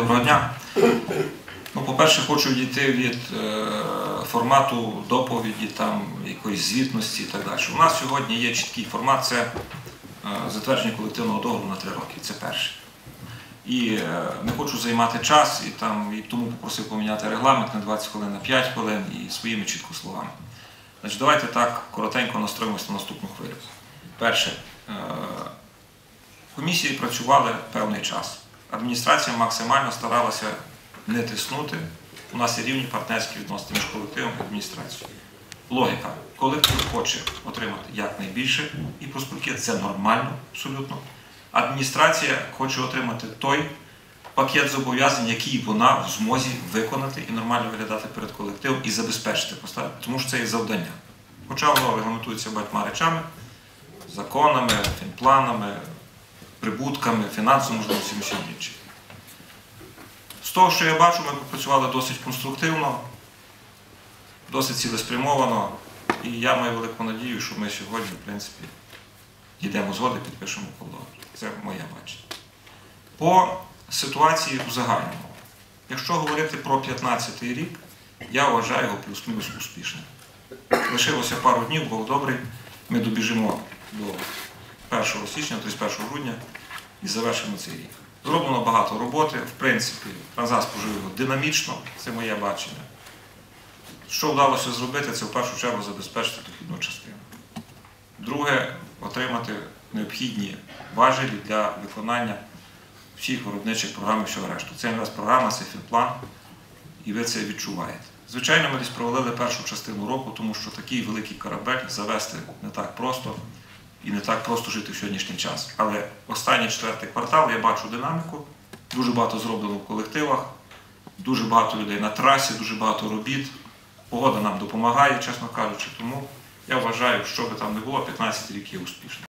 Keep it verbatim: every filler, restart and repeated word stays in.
Доброго дня. Ну, по-перше, хочу відійти від е, формату доповіді, там, якоїсь звітності і так далі. У нас сьогодні є чіткий формат, це е, затвердження колективного договору на три роки. Це перше. І е, не хочу займати час, і, там, і тому попросив поміняти регламент на двадцять хвилин, на п'ять хвилин і своїми чітко словами. Значить, давайте так коротенько настроїмося на наступну хвилю. Перше. Е, комісії працювали певний час. Адміністрація максимально старалася не тиснути. У нас є рівні партнерські відносини між колективом і адміністрацією. Логіка. Колектив хоче отримати якнайбільше, і профспілки це нормально, абсолютно. Адміністрація хоче отримати той пакет зобов'язань, який вона в змозі виконати і нормально виглядати перед колективом і забезпечити, поставити, тому що це є завдання. Хоча воно регламентується багатьма речами, законами, фінпланами, прибутками, фінансово, можливо, всім всім іншим. З того, що я бачу, ми попрацювали досить конструктивно, досить цілеспрямовано, і я маю велику надію, що ми сьогодні, в принципі, дійдемо згоди, підпишемо договір. Це моє бачення. По ситуації у загальному. Якщо говорити про п'ятнадцятий рік, я вважаю його плюс-мінус успішним. Лишилося пару днів, Бог добрий, ми добіжимо до першого січня, тридцять першого грудня і завершимо цей рік. Зроблено багато роботи, в принципі, Транзас пожив його динамічно, це моє бачення. Що вдалося зробити, це в першу чергу забезпечити дохідну частину. Друге, отримати необхідні важелі для виконання всіх виробничих програм і всього решту. Це інвестпрограма, це фінплан, і ви це відчуваєте. Звичайно, ми десь провалили першу частину року, тому що такий великий корабель завести не так просто і не так просто жити в сьогоднішній час. Але останній четвертий квартал я бачу динаміку, дуже багато зроблено в колективах, дуже багато людей на трасі, дуже багато робіт. Погода нам допомагає, чесно кажучи, тому я вважаю, що би там не було, п'ятнадцятий рік є успішним.